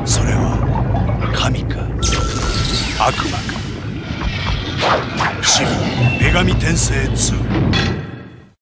それは神か悪魔か。シン・女神転生2。